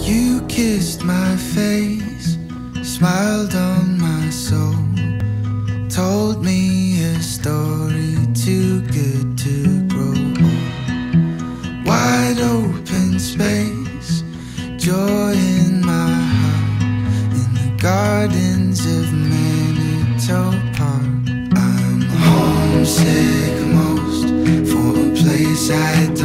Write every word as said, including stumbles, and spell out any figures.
You kissed my face, smiled on my soul, told me a story too good to grow old. Wide open space, joy in my heart, in the gardens of Manitou Park. I'm homesick most for a place I